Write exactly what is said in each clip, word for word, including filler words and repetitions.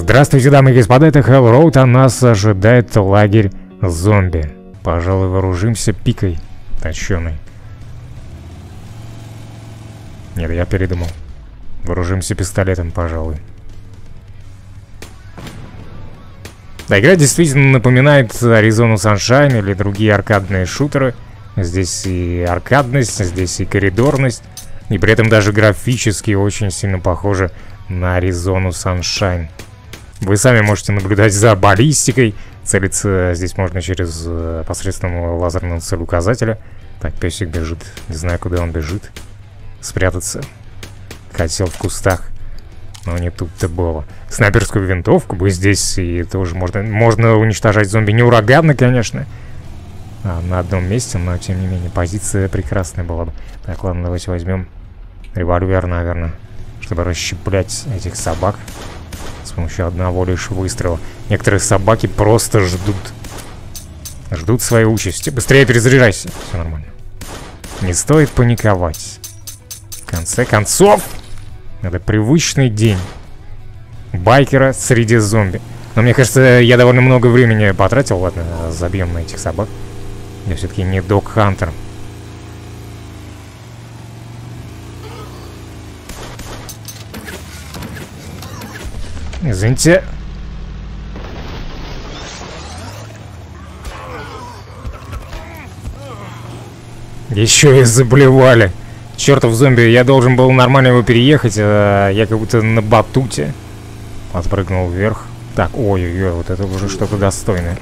Здравствуйте, дамы и господа, это Hell Road, а нас ожидает лагерь зомби. Пожалуй, вооружимся пикой точеной. Нет, я передумал. Вооружимся пистолетом, пожалуй. Да, игра действительно напоминает Arizona Sunshine или другие аркадные шутеры. Здесь и аркадность, здесь и коридорность. И при этом даже графически очень сильно похоже на Arizona Sunshine. Вы сами можете наблюдать за баллистикой. Целиться здесь можно через посредством лазерного целеуказателя. Так, песик бежит. Не знаю, куда он бежит. Спрятаться. Хотел в кустах. Но не тут-то было. Снайперскую винтовку бы здесь и тоже можно, можно уничтожать зомби. Не ураганно, конечно. А на одном месте, но тем не менее позиция прекрасная была бы. Так, ладно, давайте возьмем револьвер, наверное, чтобы расщеплять этих собак с помощью одного лишь выстрела. Некоторые собаки просто ждут. Ждут своей участи. Быстрее перезаряжайся. Все нормально. Не стоит паниковать. В конце концов, это привычный день байкера среди зомби. Но мне кажется, я довольно много времени потратил. Ладно, забьем на этих собак. Я все-таки не Док Хантер. Извините. Еще и заблевали. Чертов зомби, я должен был нормально его переехать, а я как будто на батуте. Отпрыгнул вверх. Так, ой-ой-ой, вот это уже что-то достойное.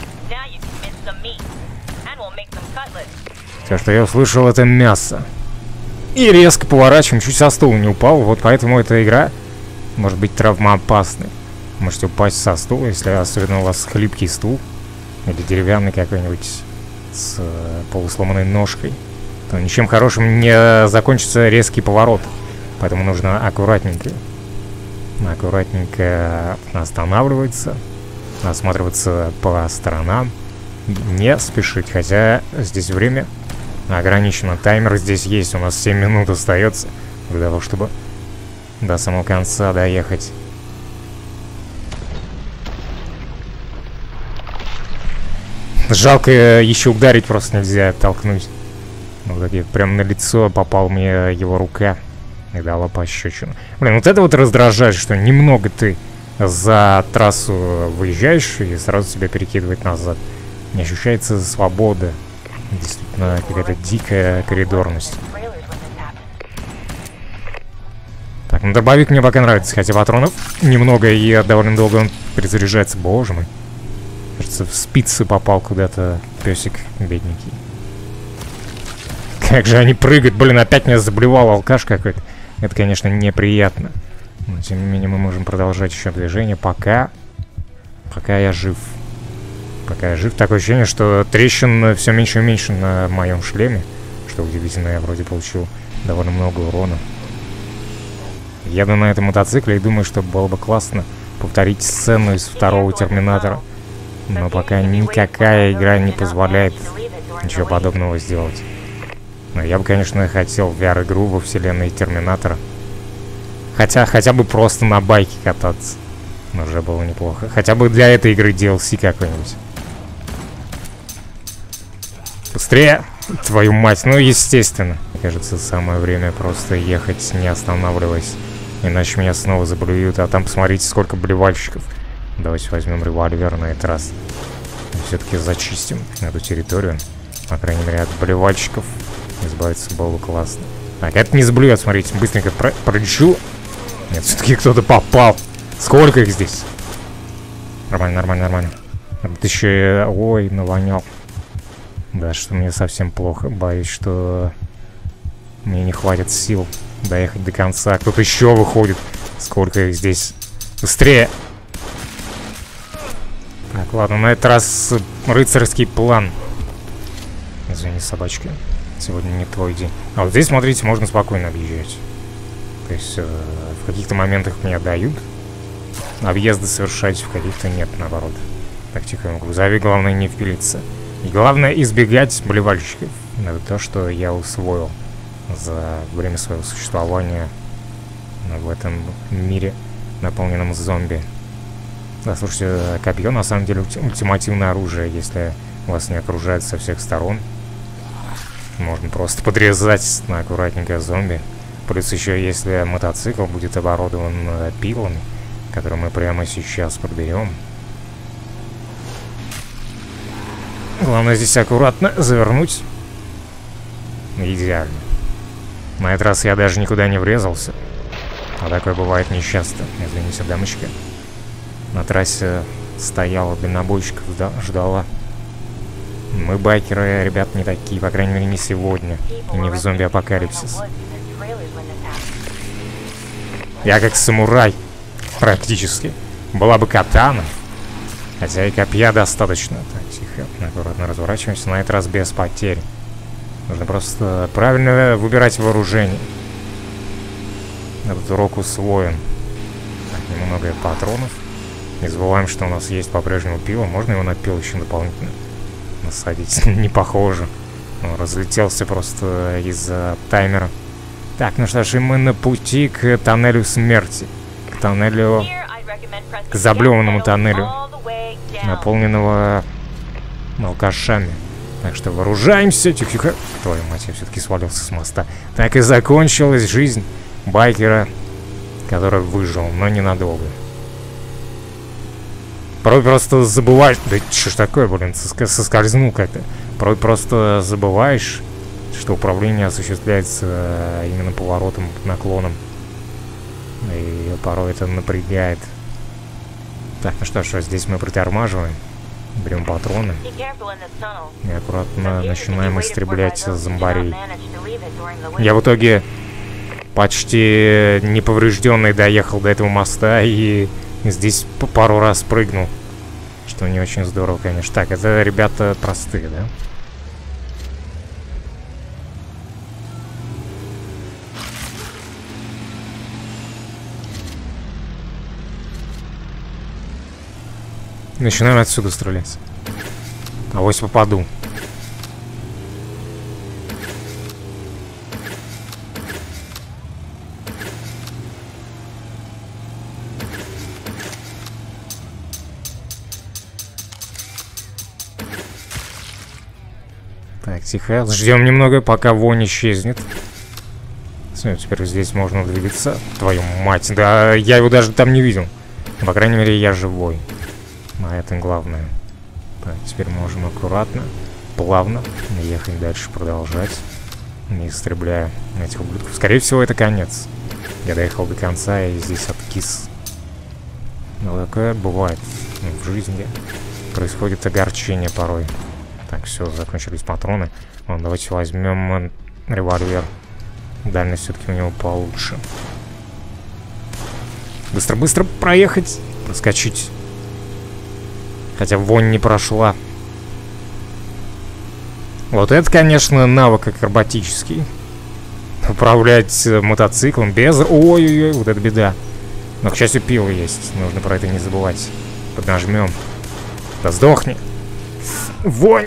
Все, что я услышал, это мясо. И резко поворачиваем, чуть со стула не упал. Вот поэтому эта игра может быть травмоопасной. Можете упасть со стула, если особенно у вас хлипкий стул. Или деревянный какой-нибудь с э, полусломанной ножкой. То ничем хорошим не закончится резкий поворот. Поэтому нужно аккуратненько. Аккуратненько останавливаться. Осматриваться по сторонам. Не спешить, хотя здесь время ограничено. Таймер здесь есть, у нас семь минут остается для того, чтобы до самого конца доехать. Жалко, еще ударить просто нельзя, толкнуть. Вот так я прям на лицо попал мне его рука и дала пощечину. Блин, вот это вот раздражает, что немного ты за трассу выезжаешь и сразу себя перекидывает назад. Не ощущается свобода. Действительно, какая-то дикая коридорность. Так, ну дробовик мне пока нравится, хотя патронов немного и довольно долго он перезаряжается. Боже мой. Кажется, в спицы попал куда-то песик бедненький. Как же они прыгают. Блин, опять меня заблевал алкаш какой-то. Это, конечно, неприятно. Но, тем не менее, мы можем продолжать еще движение, пока... Пока я жив. Пока я жив. Такое ощущение, что трещин все меньше и меньше на моем шлеме. Что удивительно, я вроде получил довольно много урона. Еду на этом мотоцикле и думаю, что было бы классно повторить сцену из второго Терминатора. Но пока никакая игра не позволяет ничего подобного сделать. Но я бы, конечно, хотел ви ар-игру во вселенной Терминатора. Хотя, хотя бы просто на байке кататься. Но уже было неплохо. Хотя бы для этой игры ди эл си какой-нибудь. Быстрее! Твою мать, ну естественно. Мне кажется, самое время просто ехать, не останавливаясь. Иначе меня снова заблюют. А там посмотрите, сколько блевальщиков. Давайте возьмем револьвер на этот раз. Все-таки зачистим эту территорию. По крайней мере, от блевальщиков избавиться было бы классно. Так, это не заблюет, смотрите. Быстренько про пролечу. Нет, все-таки кто-то попал. Сколько их здесь? Нормально, нормально, нормально. Это еще и... Ой, навонял. Да, что мне совсем плохо. Боюсь, что мне не хватит сил доехать до конца. Кто-то еще выходит. Сколько их здесь? Быстрее! Так, ладно, на этот раз рыцарский план. Извини, собачки. Сегодня не твой день. А вот здесь, смотрите, можно спокойно объезжать. То есть э, в каких-то моментах меня дают объезды совершать, в каких-то нет, наоборот. Так, тихо, в грузовик главное не впилиться. И главное избегать блевальщиков. Это то, что я усвоил за время своего существования в этом мире, наполненном зомби. Да, слушайте, копье на самом деле ультимативное оружие, если вас не окружает со всех сторон. Можно просто подрезать на аккуратненько зомби. Плюс еще, если мотоцикл будет оборудован пилами, которые мы прямо сейчас подберем. Главное здесь аккуратно завернуть. Идеально. На этот раз я даже никуда не врезался. А такое бывает нечасто. Извините, дамочка. На трассе стояла, дальнобойщиков ждала. Мы, байкеры, ребят, не такие. По крайней мере, не сегодня. И не в зомби-апокалипсис. Я как самурай. Практически. Была бы катана. Хотя и копья достаточно. Так, тихо, аккуратно разворачиваемся. На этот раз без потерь. Нужно просто правильно выбирать вооружение. Этот урок усвоен. Так, немного патронов. Не забываем, что у нас есть по-прежнему пиво. Можно его на пиво еще дополнительно насадить? Не похоже. Он разлетелся просто из-за таймера. Так, ну что ж, и мы на пути к тоннелю смерти. К тоннелю... К заблеванному тоннелю, наполненного алкашами. Так что вооружаемся. Тихо-тихо. Твою мать, я все-таки свалился с моста. Так и закончилась жизнь байкера, который выжил, но ненадолго. Порой просто забываешь... Да что ж такое, блин, соскользнул как-то. Порой просто забываешь, что управление осуществляется именно поворотом, наклоном. И порой это напрягает. Так, ну что ж, здесь мы притормаживаем. Берем патроны. И аккуратно начинаем истреблять зомбарей. Я в итоге почти неповрежденный доехал до этого моста и здесь пару раз прыгнул. Что не очень здорово, конечно. Так, это ребята простые, да? Начинаем отсюда стрелять. Авось попаду. Так, тихо. Ждем немного, пока вонь исчезнет. Все, теперь здесь можно двигаться. Твою мать, да я его даже там не видел. По крайней мере, я живой. А это главное. Так, теперь можем аккуратно, плавно ехать дальше, продолжать. Не истребляя этих ублюдков. Скорее всего, это конец. Я доехал до конца и здесь откис. Но такое бывает в жизни. Происходит огорчение порой. Так, все, закончились патроны. Ладно, давайте возьмем револьвер. Дальность все-таки у него получше. Быстро-быстро проехать, проскочить. Хотя вонь не прошла. Вот это, конечно, навык акробатический. Управлять мотоциклом без... Ой-ой-ой, вот это беда. Но, к счастью, пиво есть. Нужно про это не забывать. Поднажмем. Да сдохни. Вонь.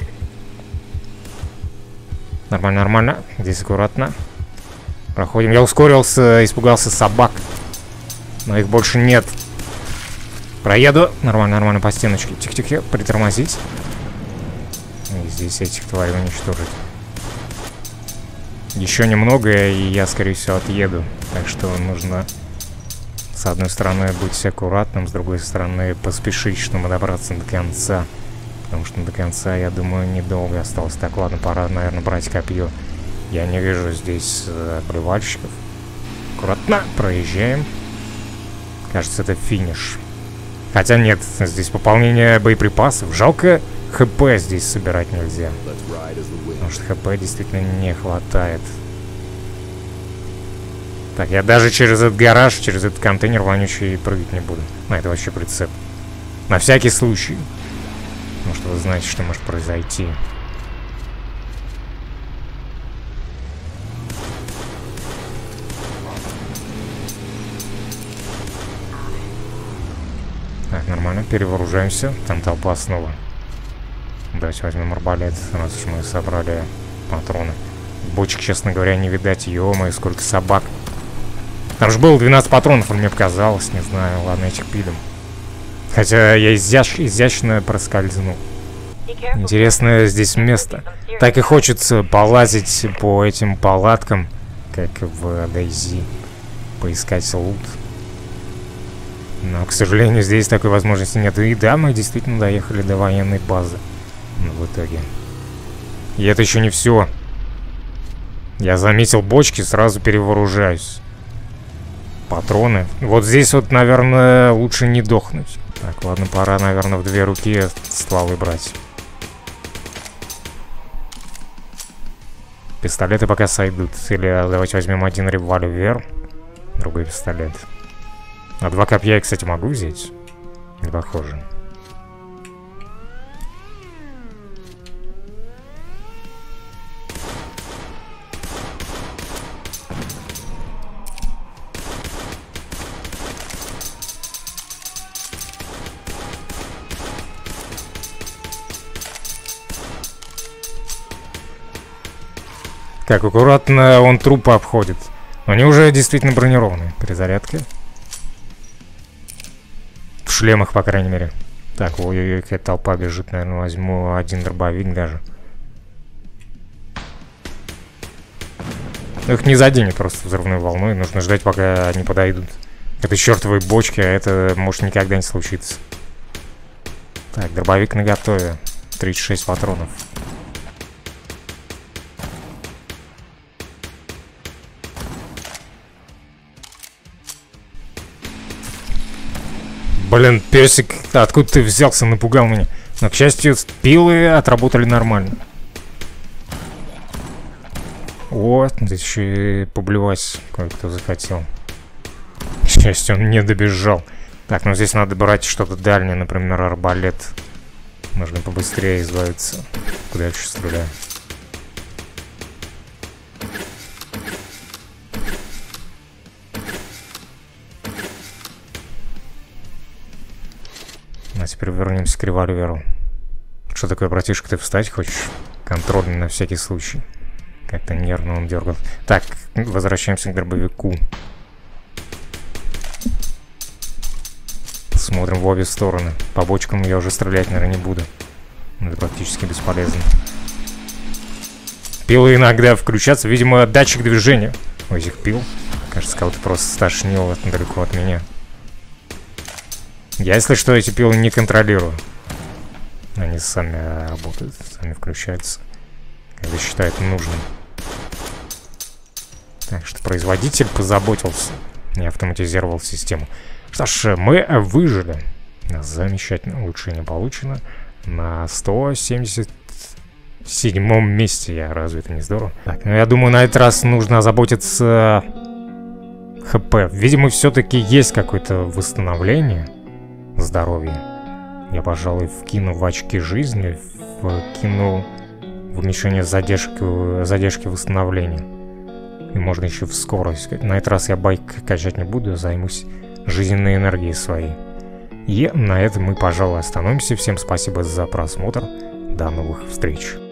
Нормально, нормально. Здесь аккуратно. Проходим. Я ускорился, испугался собак. Но их больше нет. Проеду. Нормально, нормально, по стеночке. Тихо-тихо, притормозить. И здесь этих тварей уничтожить. Еще немного, и я, скорее всего, отъеду. Так что нужно, с одной стороны, быть аккуратным, с другой стороны, поспешить, чтобы добраться до конца. Потому что до конца, я думаю, недолго осталось. Так, ладно, пора, наверное, брать копье. Я не вижу здесь э, плевальщиков. Аккуратно проезжаем. Кажется, это финиш. Хотя нет, здесь пополнение боеприпасов. Жалко, ХП здесь собирать нельзя. Потому что ХП действительно не хватает. Так, я даже через этот гараж, через этот контейнер вонючий прыгать не буду. А, это вообще прицеп. На всякий случай. Потому что вы знаете, что может произойти. Так, нормально, перевооружаемся. Там толпа снова. Давайте возьмем арбалет, раз уж мы собрали патроны. Бочек, честно говоря, не видать. Ё-моё, сколько собак. Там же было двенадцать патронов, мне показалось, не знаю. Ладно, этих пидом. Хотя я изящ... изящно проскользнул. Интересное здесь место. Так и хочется полазить по этим палаткам, как в Дейзи, поискать лут. Но, к сожалению, здесь такой возможности нет. И да, мы действительно доехали до военной базы. Но в итоге. И это еще не все. Я заметил бочки, сразу перевооружаюсь. Патроны. Вот здесь вот, наверное, лучше не дохнуть. Так, ладно, пора, наверное, в две руки стволы брать. Пистолеты пока сойдут. Или давайте возьмем один револьвер, другой пистолет. А два копья я, кстати, могу взять? Не похоже. Как аккуратно он трупы обходит. Они уже действительно бронированные. Перезарядка. В шлемах, по крайней мере. Так, ой-ой-ой, какая толпа бежит. Наверное, возьму один дробовик даже. Их не заденет просто взрывной волной. Нужно ждать, пока они подойдут. Это чертовые бочки, а это может никогда не случиться. Так, дробовик наготове. тридцать шесть патронов. Блин, песик, откуда ты взялся, напугал меня. Но, к счастью, пилы отработали нормально. Вот, здесь еще и поблевать кое-кто захотел. К счастью, он не добежал. Так, ну здесь надо брать что-то дальнее, например, арбалет. Нужно побыстрее избавиться. Куда я еще стреляю? А теперь вернемся к револьверу. Что такое, братишка, ты встать хочешь? Контрольный на всякий случай. Как-то нервно он дергал. Так, возвращаемся к дробовику. Смотрим в обе стороны. По бочкам я уже стрелять, наверное, не буду. Это практически бесполезно. Пилы иногда включатся. Видимо, датчик движения у этих пил. Кажется, кого-то просто стошнило далеко от меня. Я, если что, эти пилы не контролирую. Они сами работают, сами включаются, когда считают нужным. Так что производитель позаботился и автоматизировал систему. Что ж, мы выжили. Замечательно. Улучшение получено. На сто семьдесят седьмом месте я. Разве это не здорово? Так, ну я думаю, на этот раз нужно озаботиться ХП. Видимо, все-таки есть какое-то восстановление здоровья. Я, пожалуй, вкину в очки жизни, вкину в уменьшение задержки, задержки восстановления. И можно еще в скорость. На этот раз я байк качать не буду, займусь жизненной энергией своей. И на этом мы, пожалуй, остановимся. Всем спасибо за просмотр. До новых встреч.